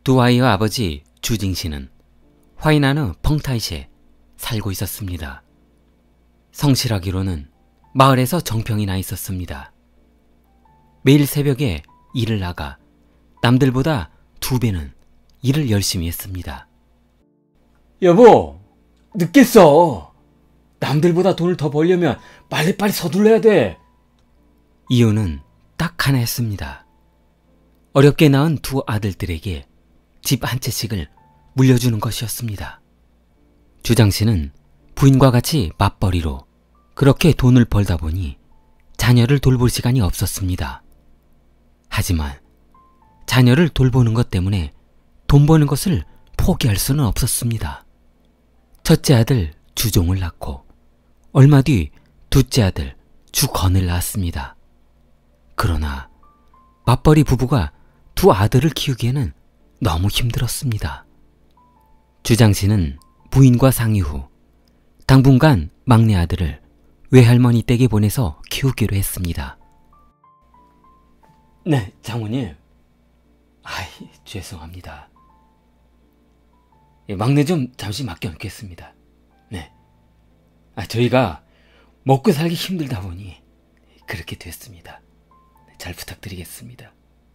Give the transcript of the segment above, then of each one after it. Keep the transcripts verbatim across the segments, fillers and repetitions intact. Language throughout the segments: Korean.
두 아이와 아버지 주징 씨는 화이나느 펑타이시에 살고 있었습니다. 성실하기로는 마을에서 정평이 나 있었습니다. 매일 새벽에 일을 나가 남들보다 두 배는 일을 열심히 했습니다. 여보, 늦겠어. 남들보다 돈을 더 벌려면 빨리빨리 서둘러야 돼. 이유는 딱 하나였습니다. 어렵게 낳은 두 아들들에게 집 한 채씩을 물려주는 것이었습니다. 주장 씨는 부인과 같이 맞벌이로 그렇게 돈을 벌다 보니 자녀를 돌볼 시간이 없었습니다. 하지만 자녀를 돌보는 것 때문에 돈 버는 것을 포기할 수는 없었습니다. 첫째 아들 주종을 낳고 얼마 뒤 둘째 아들 주건을 낳았습니다. 그러나 맞벌이 부부가 두 아들을 키우기에는 너무 힘들었습니다. 주장 씨는 부인과 상의 후 당분간 막내 아들을 외할머니 댁에 보내서 키우기로 했습니다. 네, 장모님. 아이, 죄송합니다. 예, 막내 좀 잠시 맡겨놓겠습니다. 네. 아, 저희가 먹고 살기 힘들다 보니 그렇게 됐습니다. 잘 부탁드리겠습니다.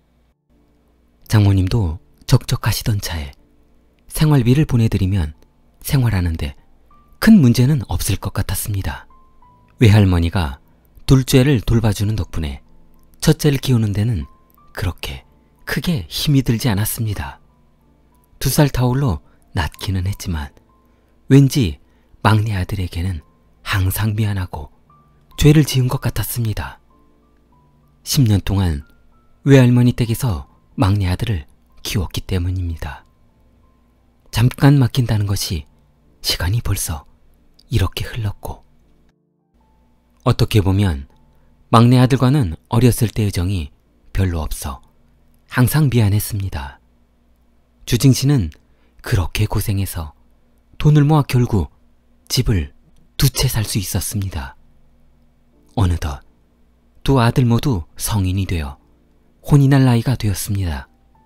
장모님도 적적하시던 차에 생활비를 보내드리면 생활하는데 큰 문제는 없을 것 같았습니다. 외할머니가 둘째를 돌봐주는 덕분에 첫째를 키우는 데는 그렇게 크게 힘이 들지 않았습니다. 두 살 타올로 낳기는 했지만 왠지 막내 아들에게는 항상 미안하고 죄를 지은 것 같았습니다. 십 년 동안 외할머니 댁에서 막내 아들을 키웠기 때문입니다. 잠깐 맡긴다는 것이 시간이 벌써 이렇게 흘렀고, 어떻게 보면 막내 아들과는 어렸을 때의 정이 별로 없어 항상 미안했습니다. 주징 씨는 그렇게 고생해서 돈을 모아 결국 집을 두 채 살 수 있었습니다. 어느덧 두 아들 모두 성인이 되어 혼이 날 나이가 되었습니다.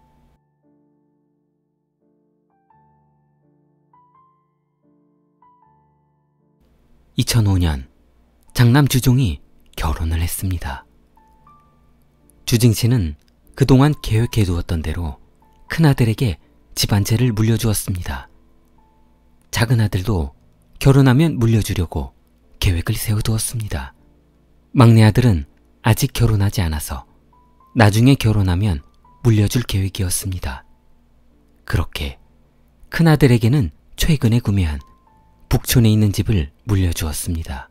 이천오 년 장남 주종이 결혼을 했습니다. 주징 씨는 그동안 계획해두었던 대로 큰아들에게 집 한 채를 물려주었습니다. 작은 아들도 결혼하면 물려주려고 계획을 세워두었습니다. 막내 아들은 아직 결혼하지 않아서 나중에 결혼하면 물려줄 계획이었습니다. 그렇게 큰아들에게는 최근에 구매한 북촌에 있는 집을 물려주었습니다.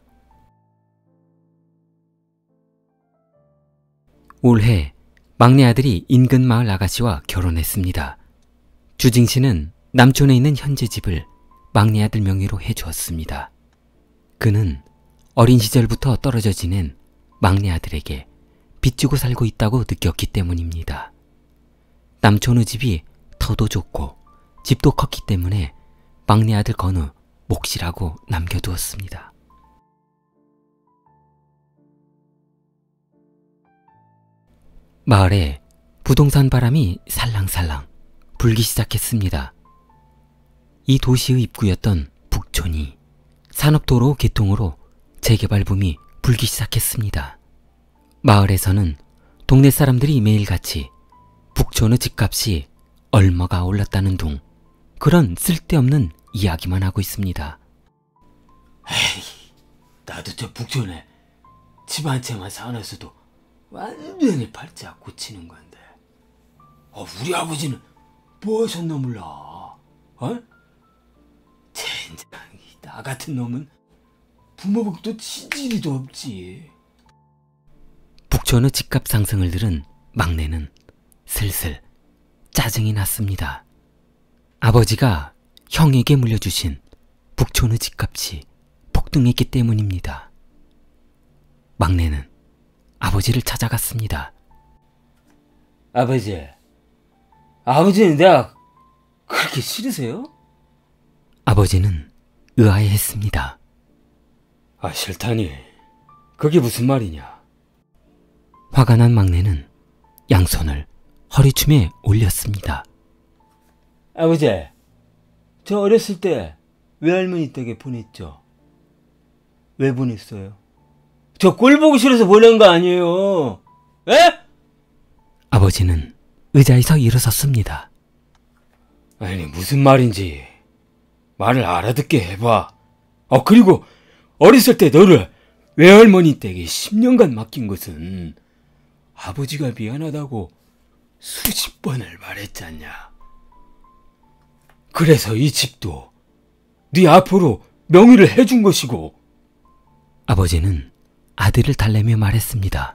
올해 막내 아들이 인근 마을 아가씨와 결혼했습니다. 주징 씨는 남촌에 있는 현재 집을 막내 아들 명의로 해주었습니다. 그는 어린 시절부터 떨어져 지낸 막내 아들에게 빚지고 살고 있다고 느꼈기 때문입니다. 남촌의 집이 터도 좋고 집도 컸기 때문에 막내 아들 건우 몫이라고 남겨두었습니다. 마을에 부동산 바람이 살랑살랑 불기 시작했습니다. 이 도시의 입구였던 북촌이 산업도로 개통으로 재개발 붐이 불기 시작했습니다. 마을에서는 동네 사람들이 매일같이 북촌의 집값이 얼마가 올랐다는 둥 그런 쓸데없는 이야기만 하고 있습니다. 에이, 나도 저 북촌에 집 한 채만 사놨어도 완전히 팔자 고치는 건데. 어, 우리 아버지는 뭐 하셨나 몰라. 어? 젠장, 나 같은 놈은 부모복도 치질이도 없지. 북촌의 집값 상승을 들은 막내는 슬슬 짜증이 났습니다. 아버지가 형에게 물려주신 북촌의 집값이 폭등했기 때문입니다. 막내는 아버지를 찾아갔습니다. 아버지, 아버지는 내가 그렇게 싫으세요? 아버지는 의아해했습니다. 아, 싫다니. 그게 무슨 말이냐? 화가 난 막내는 양손을 허리춤에 올렸습니다. 아버지, 저 어렸을 때 외할머니 댁에 보냈죠? 왜 보냈어요? 저 꼴 보기 싫어서 보낸 거 아니에요? 에? 아버지는 의자에서 일어섰습니다. 아니, 무슨 말인지 말을 알아듣게 해봐. 어, 그리고 어렸을 때 너를 외할머니 댁에 십 년간 맡긴 것은 아버지가 미안하다고 수십 번을 말했잖냐. 그래서 이 집도 네 앞으로 명의를 해준 것이고. 아버지는 아들을 달래며 말했습니다.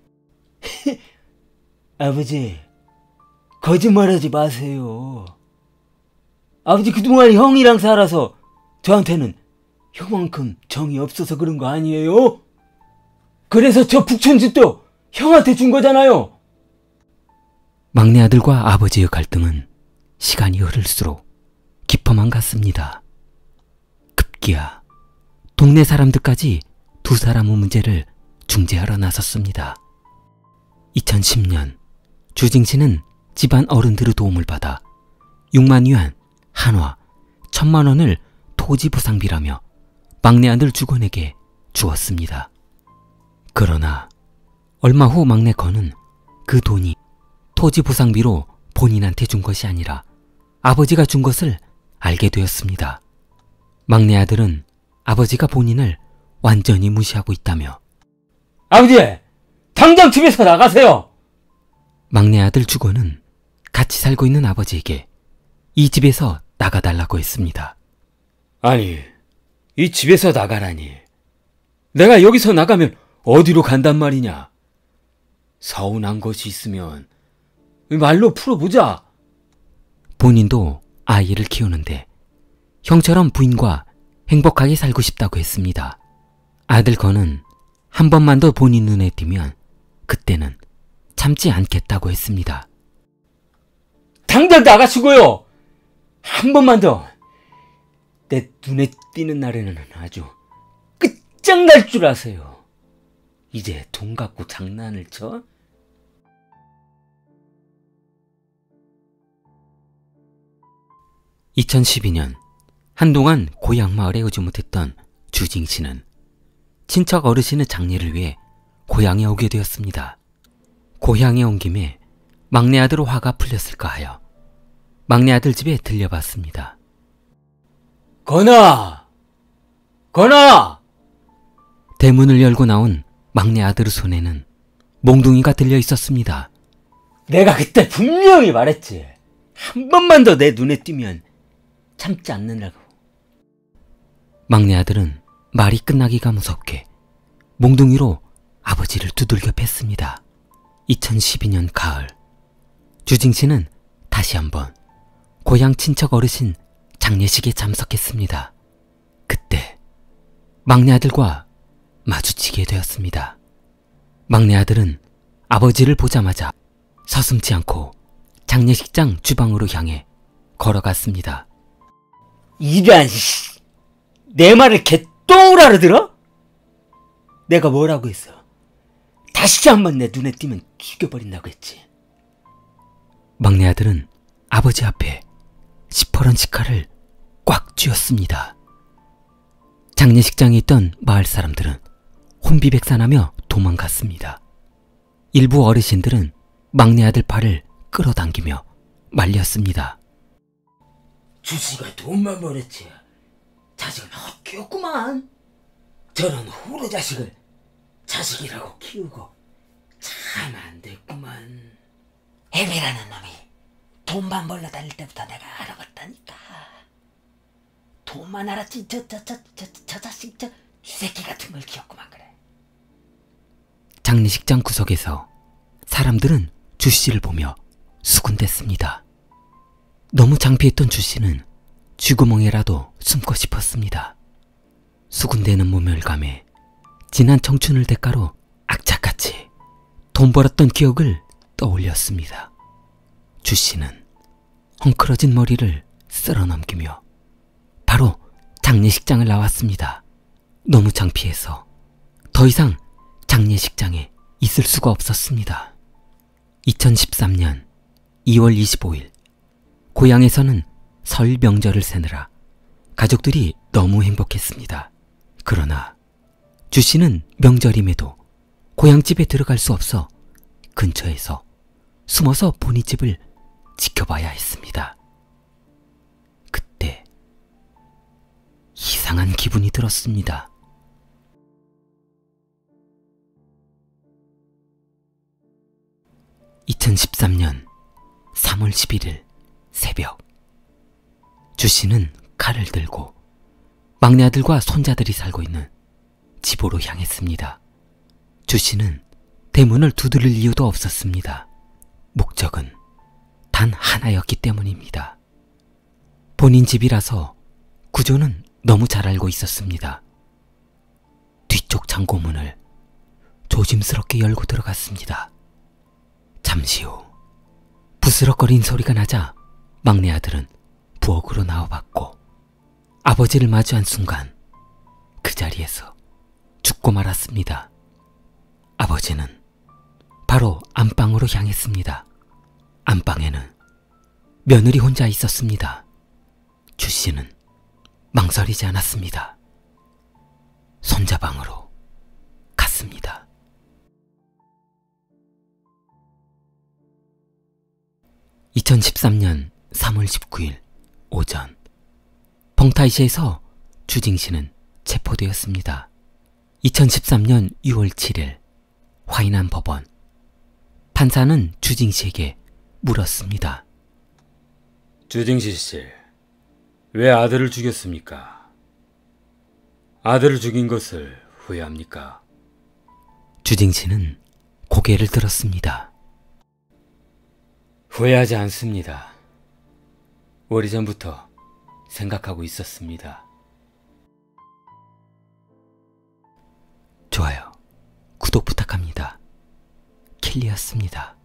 아버지, 거짓말하지 마세요. 아버지 그동안 형이랑 살아서 저한테는 형만큼 정이 없어서 그런 거 아니에요? 그래서 저 북촌집도 형한테 준 거잖아요. 막내 아들과 아버지의 갈등은 시간이 흐를수록 깊어만 갔습니다. 급기야 동네 사람들까지 두 사람의 문제를 중재하러 나섰습니다. 이천십 년 주징씨는 집안 어른들의 도움을 받아 육만 위안, 한화, 천만 원을 토지 보상비라며 막내 아들 주건에게 주었습니다. 그러나 얼마 후 막내 건은 그 돈이 토지 보상비로 본인한테 준 것이 아니라 아버지가 준 것을 알게 되었습니다. 막내 아들은 아버지가 본인을 완전히 무시하고 있다며 아버지! 당장 집에서 나가세요! 막내 아들 주건은 같이 살고 있는 아버지에게 이 집에서 나가달라고 했습니다. 아니, 이 집에서 나가라니. 내가 여기서 나가면 어디로 간단 말이냐? 서운한 것이 있으면 말로 풀어보자. 본인도 아이를 키우는데 형처럼 부인과 행복하게 살고 싶다고 했습니다. 아들 건은 한 번만 더 본인 눈에 띄면 그때는 참지 않겠다고 했습니다. 당장 나가시고요. 한 번만 더 내 눈에 띄는 날에는 아주 끝장날 줄 아세요. 이제 돈 갖고 장난을 쳐? 이천십이 년 한동안 고향 마을에 오지 못했던 주징씨는 친척 어르신의 장례를 위해 고향에 오게 되었습니다. 고향에 온 김에 막내 아들 화가 풀렸을까 하여 막내 아들 집에 들려봤습니다. 건아! 건아! 대문을 열고 나온 막내 아들의 손에는 몽둥이가 들려 있었습니다. 내가 그때 분명히 말했지. 한 번만 더 내 눈에 띄면 참지 않는다고. 막내 아들은 말이 끝나기가 무섭게 몽둥이로 아버지를 두들겨 팼습니다. 이천십이 년 가을, 주징씨는 다시 한번 고향 친척 어르신 장례식에 참석했습니다. 그때 막내 아들과 마주치게 되었습니다. 막내 아들은 아버지를 보자마자 서슴지 않고 장례식장 주방으로 향해 걸어갔습니다. 이런 씨, 내 말을 개똥을 알아들어? 내가 뭐라고 했어? 다시 한번 내 눈에 띄면 죽여버린다고 했지. 막내 아들은 아버지 앞에 시퍼런 치칼을 꽉 쥐었습니다. 장례식장에 있던 마을 사람들은 혼비백산하며 도망갔습니다. 일부 어르신들은 막내 아들 팔을 끌어당기며 말렸습니다. 주씨가 돈만 벌었지 자식은 헛기였구만. 저런 호로 자식을 자식이라고 키우고 참 안 됐구만. 애비라는 놈이 돈만 벌러 다닐 때부터 내가 알아봤다니까. 돈만 알았지 저 저 저 저 저 자식 저 쥐새끼 같은 걸 키웠구만 그래. 장례식장 구석에서 사람들은 주씨를 보며 수군댔습니다. 너무 창피했던 주씨는 쥐구멍에라도 숨고 싶었습니다. 수군대는 모멸감에 지난 청춘을 대가로 악착같이 돈 벌었던 기억을 떠올렸습니다. 주씨는 헝클어진 머리를 쓸어넘기며 바로 장례식장을 나왔습니다. 너무 창피해서 더 이상 장례식장에 있을 수가 없었습니다. 이천십삼 년 이월 이십오일 고향에서는 설 명절을 세느라 가족들이 너무 행복했습니다. 그러나 주 씨는 명절임에도 고향집에 들어갈 수 없어 근처에서 숨어서 본인 집을 지켜봐야 했습니다. 그때 이상한 기분이 들었습니다. 이천십삼 년 삼월 십일일 새벽, 주 씨는 칼을 들고 막내 아들과 손자들이 살고 있는 집으로 향했습니다. 주 씨는 대문을 두드릴 이유도 없었습니다. 목적은 단 하나였기 때문입니다. 본인 집이라서 구조는 너무 잘 알고 있었습니다. 뒤쪽 창고문을 조심스럽게 열고 들어갔습니다. 잠시 후 부스럭거린 소리가 나자 막내 아들은 부엌으로 나와봤고, 아버지를 마주한 순간 그 자리에서 죽고 말았습니다. 아버지는 바로 안방으로 향했습니다. 안방에는 며느리 혼자 있었습니다. 주 씨는 망설이지 않았습니다. 손자방으로 갔습니다. 이천십삼 년 삼월 십구일 오전, 펑타이시에서 주징 씨는 체포되었습니다. 이천십삼 년 유월 칠일 화이난 법원. 판사는 주징 씨에게 물었습니다. 주징시 씨, 왜 아들을 죽였습니까? 아들을 죽인 것을 후회합니까? 주징 씨는 고개를 들었습니다. 후회하지 않습니다. 오래전부터 생각하고 있었습니다. 좋아요, 구독 부탁합니다. 킬리였습니다.